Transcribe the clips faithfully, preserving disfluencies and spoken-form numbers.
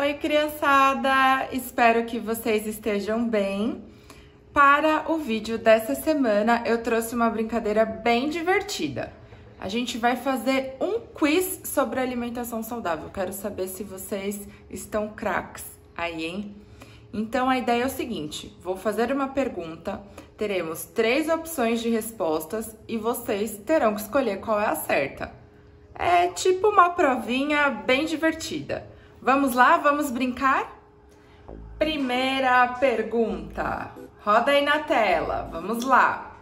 Oi, criançada! Espero que vocês estejam bem. Para o vídeo dessa semana, eu trouxe uma brincadeira bem divertida. A gente vai fazer um quiz sobre alimentação saudável. Quero saber se vocês estão craques aí, hein? Então, a ideia é o seguinte, vou fazer uma pergunta, teremos três opções de respostas e vocês terão que escolher qual é a certa. É tipo uma provinha bem divertida. Vamos lá? Vamos brincar? Primeira pergunta. Roda aí na tela. Vamos lá.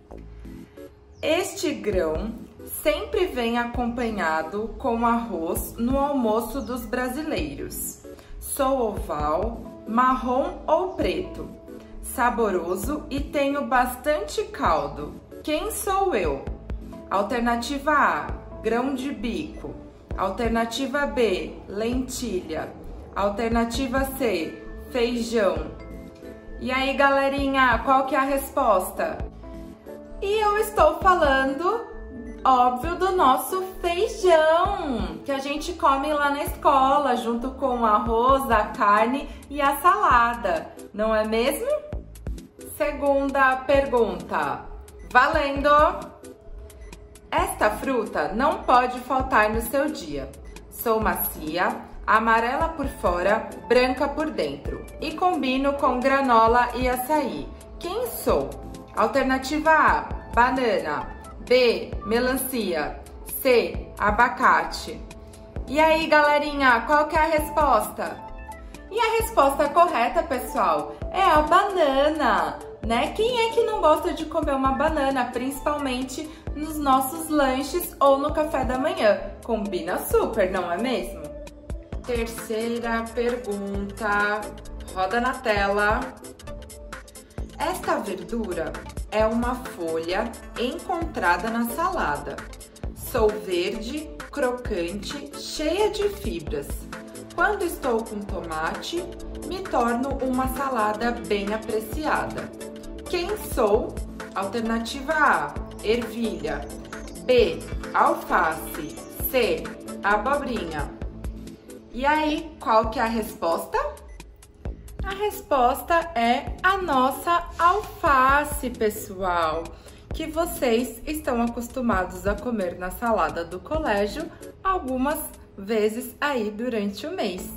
Este grão sempre vem acompanhado com arroz no almoço dos brasileiros. Sou oval, marrom ou preto, saboroso e tenho bastante caldo. Quem sou eu? Alternativa A, grão de bico. Alternativa B, lentilha. Alternativa C, feijão. E aí, galerinha, qual que é a resposta? E eu estou falando, óbvio, do nosso feijão, que a gente come lá na escola, junto com o arroz, a carne e a salada, não é mesmo? Segunda pergunta, valendo! Esta fruta não pode faltar no seu dia. Sou macia, amarela por fora, branca por dentro e combino com granola e açaí. Quem sou? Alternativa A, banana. B, melancia. C, abacate. E aí, galerinha, qual que é a resposta? E a resposta correta, pessoal, é a banana, né? Quem é que não gosta de comer uma banana, principalmente nos nossos lanches ou no café da manhã? Combina super, não é mesmo? Terceira pergunta, roda na tela. Esta verdura é uma folha encontrada na salada. Sou verde, crocante, cheia de fibras. Quando estou com tomate, me torno uma salada bem apreciada. Quem sou? Alternativa A, ervilha. B, alface. C, abobrinha. E aí, qual que é a resposta? A resposta é a nossa alface, pessoal, que vocês estão acostumados a comer na salada do colégio algumas vezes aí durante o mês.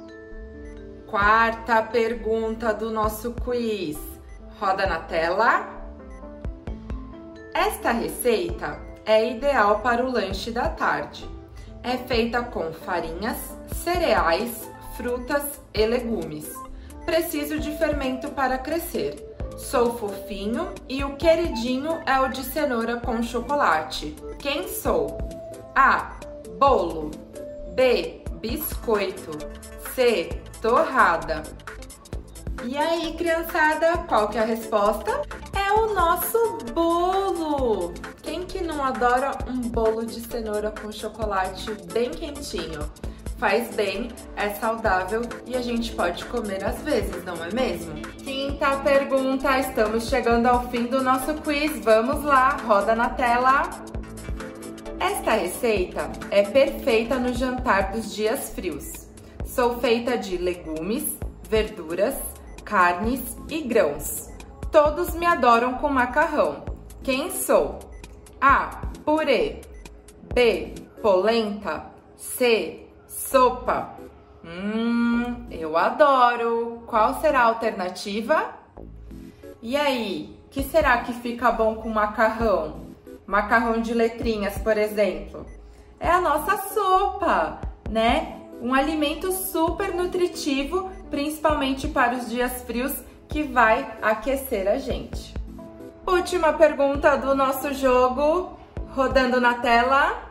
Quarta pergunta do nosso quiz. Roda na tela. Esta receita é ideal para o lanche da tarde. É feita com farinhas, cereais, frutas e legumes. Preciso de fermento para crescer. Sou fofinho e o queridinho é o de cenoura com chocolate. Quem sou? A, bolo. B, biscoito. C, torrada. E aí, criançada, qual que é a resposta? É o nosso bolo! Quem que não adora um bolo de cenoura com chocolate bem quentinho? Faz bem, é saudável e a gente pode comer às vezes, não é mesmo? Quinta pergunta, estamos chegando ao fim do nosso quiz. Vamos lá, roda na tela. Esta receita é perfeita no jantar dos dias frios. Sou feita de legumes, verduras, carnes e grãos. Todos me adoram com macarrão. Quem sou? A, purê. B, polenta. C, sopa. Hum, eu adoro. Qual será a alternativa? E aí, que será que fica bom com macarrão? Macarrão de letrinhas, por exemplo. É a nossa sopa, né? Um alimento super nutritivo, principalmente para os dias frios, que vai aquecer a gente. Última pergunta do nosso jogo, rodando na tela.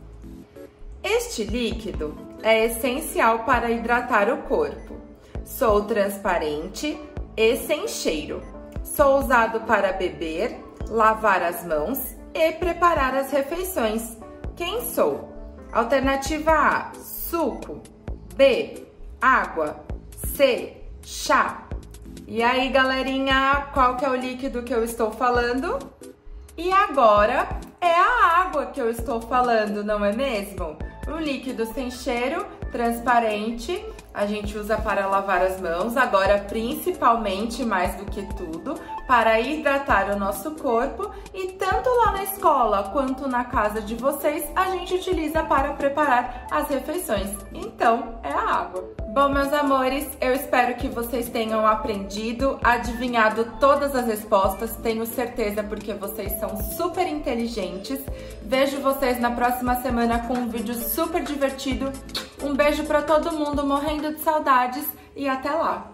Este líquido é essencial para hidratar o corpo. Sou transparente e sem cheiro. Sou usado para beber, lavar as mãos e preparar as refeições. Quem sou? Alternativa A, suco. B, água. C, chá. E aí, galerinha, qual que é o líquido que eu estou falando? E agora é a água que eu estou falando, não é mesmo? Um líquido sem cheiro transparente, a gente usa para lavar as mãos, agora principalmente, mais do que tudo, para hidratar o nosso corpo, e tanto lá na escola quanto na casa de vocês, a gente utiliza para preparar as refeições. Então, é a água. Bom, meus amores, eu espero que vocês tenham aprendido, adivinhado todas as respostas, tenho certeza, porque vocês são super inteligentes. Vejo vocês na próxima semana com um vídeo super divertido. Um beijo para todo mundo, morrendo de saudades, e até lá!